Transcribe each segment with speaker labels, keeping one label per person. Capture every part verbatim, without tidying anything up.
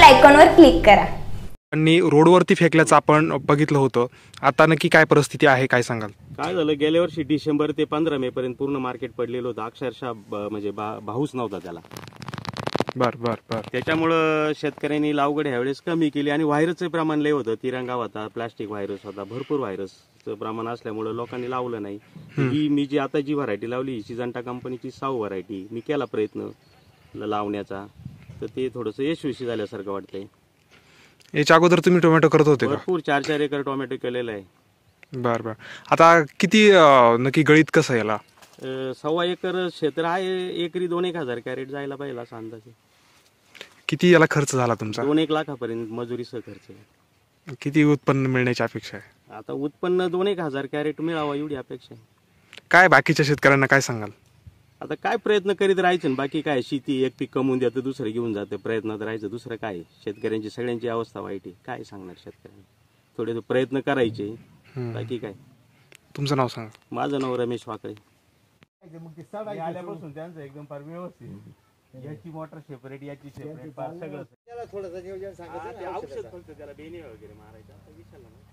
Speaker 1: आयकॉनवर क्लिक करा.
Speaker 2: आणि रोडवरती फेकल्याचं आपण बघितलं होतं. आता नक्की काय परिस्थिती आहे, काय सांगाल?
Speaker 3: काय झालं, गेल्या वर्षी डिसेंबर ते पंधरा मे पर्यंत पूर्ण मार्केट पडलेलं होतं. अक्षरशः म्हणजे भाऊच नव्हता त्याला.
Speaker 2: बर बर बर
Speaker 3: त्याच्यामुळं शेतकऱ्यांनी लागवड ह्यावेळेस कमी केली आणि व्हायरसचं प्रमाण लय होतं. तिरंगा होता, प्लास्टिक व्हायरस होता, भरपूर व्हायरसचं प्रमाण असल्यामुळं लोकांनी लावलं नाही. ही मी जी आता जी व्हरायटी लावली सिजंटा कंपनीची साऊ व्हरायटी, मी केला प्रयत्न लावण्याचा, तर ते थोडंसं यशस्वी झाल्यासारखं वाटतंय.
Speaker 2: याच्या अगोदर तुम्ही टोमॅटो करत होते का?
Speaker 3: भरपूर चार चार एकर टोमॅटो केलेला आहे.
Speaker 2: बर बर आता किती नक्की गळीत कसं याला?
Speaker 3: सव्वा एकर क्षेत्र आहे, एकरी दोन एक हजार कॅरेट जायला पाहिजे असा अंदाज आहे.
Speaker 2: किती याला खर्च झाला तुमचा?
Speaker 3: दोन एक लाखापर्यंत मजुरीसह खर्च आहे.
Speaker 2: किती उत्पन्न मिळण्याची अपेक्षा आहे?
Speaker 3: आता उत्पन्न दोन एक हजार कॅरेट मिळावा एवढी अपेक्षा आहे.
Speaker 2: काय बाकीच्या शेतकऱ्यांना काय सांगाल?
Speaker 3: आता काय प्रयत्न करीत राहायचं, बाकी काय, शेती एक पीक कमवून द्यायचं दुसरं घेऊन जातं, प्रयत्नात राहायचं, दुसरं काय. शेतकऱ्यांची सगळ्यांची अवस्था वाईट आहे, काय सांगणार शेतकऱ्यांना. थोडे प्रयत्न करायचे, बाकी काय.
Speaker 2: तुमचं नाव सांगा.
Speaker 3: माझं नाव रमेश वाकळे.
Speaker 4: आल्यापासून त्यांचं एकदम फार व्यवस्थित, याची मोटर सेपरेट, याची सेपरेट, सगळं त्याला थोडंसं नियोजन सांगायचं.
Speaker 3: औषध फक्त त्याला बेने वगैरे मारायचं, आता विचारलं ना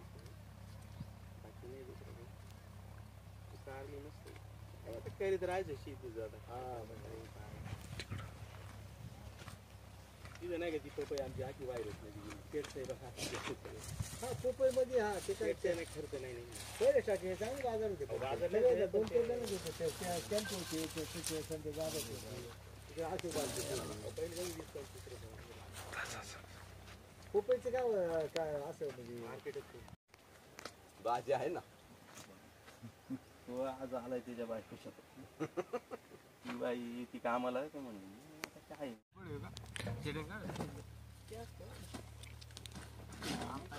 Speaker 3: करीत राहायचं शेती जाता. तिथं नाही का ती पपई आमची आखी व्हायरस नाही पेटतंय बघा. हा पपई मध्ये हा ते काय खर्च नाही नाही पहिले टाके चांगले बाजार होते. बाजार दोन तीन जण होते कॅम्प होते संध्या बाजार होते आजूबाजू पपईचं काय काय असं म्हणजे मार्केटच भाजी आहे ना. तो आज आलाय त्याच्या बायकोच्या ती बाई ती कामाला आहे का म्हणून काय